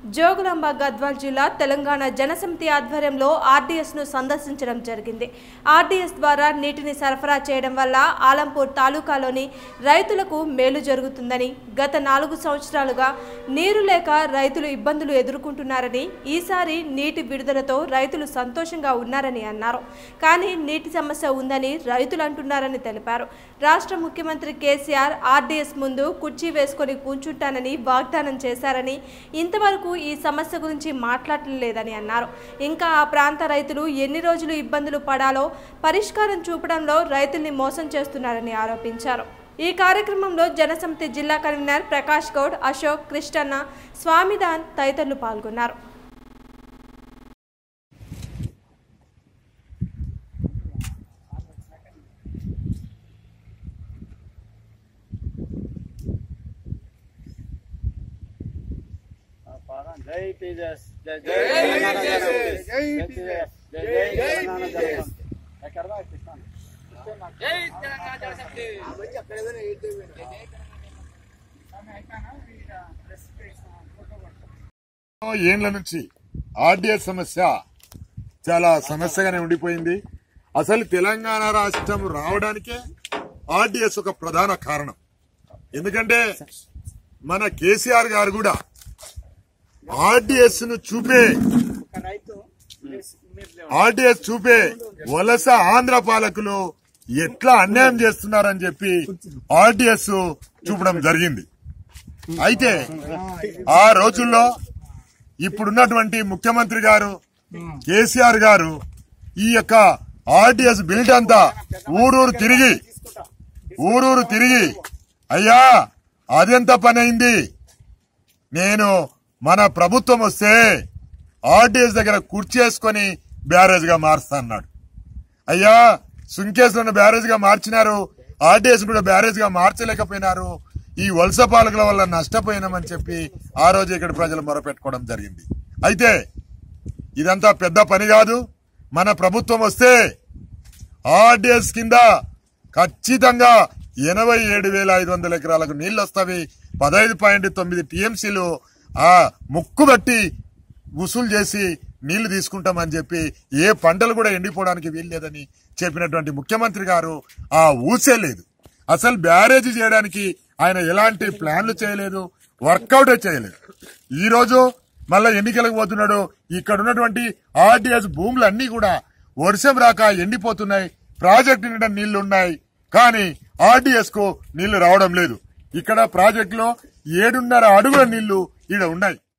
జోగులాంబ గద్వాల్ జిల్లా తెలంగాణ జనసమితి ఆధ్వర్యంలో ఆర్డీఎస్ ను సందర్శించడం జరిగింది. ఆర్డీఎస్ ద్వారా నీటిని సరఫరా చేయడం వల్ల ఆలంపూర్ తాలూకాలోని రైతులకు మేలు జరుగుతుందని, గత 4 సంవత్సరాలుగా నీరు లేక రైతులు ఇబ్బందులు ఎదుర్కొంటున్నారని, ఈసారి నీటి విడుదలతో రైతులు సంతోషంగా ఉన్నారని అన్నారు. కానీ నీటి సమస్య ఉందని రైతులు అంటున్నారని తెలిపారు. రాష్ట్ర ముఖ్యమంత్రి కేసీఆర్ ఆర్డీఎస్ ముందు కుర్చీ వేసుకొని కూర్చుంటానని వాగ్దానం చేశారని, ఇంతవరకు ఈ సమస్య గురించి మాట్లాడలేదని అన్నారు. ఇంకా ఆ ప్రాంత రైతులు ఎన్ని రోజులు ఇబ్బందులు పడాలో పరిష్కారం చూపడంలో రైతుల్ని మోసం చేస్తున్నారని ఆరోపించారు. ఈ కార్యక్రమంలో జనసమితి జిల్లా కన్వీనర్ ప్రకాష్ గౌడ్, అశోక్, కృష్ణన్న, స్వామిదాన్ తదితరులు పాల్గొన్నారు. जय तेजस जय जय तेलंगाना जय तेजस जय जय तेलंगाना जय करवा किसान जय तेलंगाना जय शक्ति भाई అక్కడ ఏదైనా ఏతే ఏండ్ల నుంచి ఆర్డీఎస్ సమస్య చాలా సమస్యగానే ఉండిపోయింది. అసలు తెలంగాణ రాష్ట్రం రావడానికే ఆర్డీఎస్ ఒక ప్రధాన కారణం. ఎందుకంటే మన కేసీఆర్ గారు కూడా ఆర్డీఎస్ చూపే వలస ఆంధ్ర పాలకులు ఎట్లా అన్యాయం చేస్తున్నారని చెప్పి ఆర్డీఎస్ చూపడం జరిగింది. అయితే ఆ రోజుల్లో ఇప్పుడున్నటువంటి ముఖ్యమంత్రి గారు కేసీఆర్ గారు ఈ యొక్క ఆర్డీఎస్ బిల్డ్ అంతా ఊరూరు తిరిగి అయ్యా అదెంత పని అయింది, నేను మన ప్రభుత్వం వస్తే ఆర్డీఎస్ దగ్గర కుర్చేసుకొని బ్యారేజ్ గా మారుస్తా అన్నాడు. అయ్యా సుంకేసులను బ్యారేజ్ గా మార్చినారు, ఆర్డీఎస్ కూడా బ్యారేజ్ గా మార్చలేకపోయినారు, ఈ వలస పాలకుల వల్ల నష్టపోయినామని చెప్పి ఆ రోజు ఇక్కడ ప్రజలు మొరపెట్టుకోవడం జరిగింది. అయితే ఇదంతా పెద్ద పని కాదు. మన ప్రభుత్వం వస్తే ఆర్డీఎస్ కింద ఖచ్చితంగా 87,500 ఎకరాలకు నీళ్లు వస్తాయి. 15.9 టీఎంసీలు ఆ ముక్కు బట్టి వసూలు చేసి నీళ్లు తీసుకుంటామని చెప్పి ఏ పంటలు కూడా ఎండిపోవడానికి వీల్లేదని చెప్పినటువంటి ముఖ్యమంత్రి గారు ఆ ఊసే లేదు. అసలు బ్యారేజీ చేయడానికి ఆయన ఎలాంటి ప్లాన్లు చేయలేదు, వర్కౌటే చేయలేదు. ఈ రోజు మళ్ళా ఎన్నికలకు పోతున్నాడు. ఇక్కడ ఉన్నటువంటి ఆర్డీఎస్ భూములన్నీ కూడా వర్షం రాక ఎండిపోతున్నాయి. ప్రాజెక్టు నిండా నీళ్లు ఉన్నాయి, కానీ ఆర్డీఎస్ కు నీళ్లు రావడం లేదు. ఇక్కడ ప్రాజెక్టులో 7.5 అడుగుల నీళ్లు ఈడ ఉన్నాయి.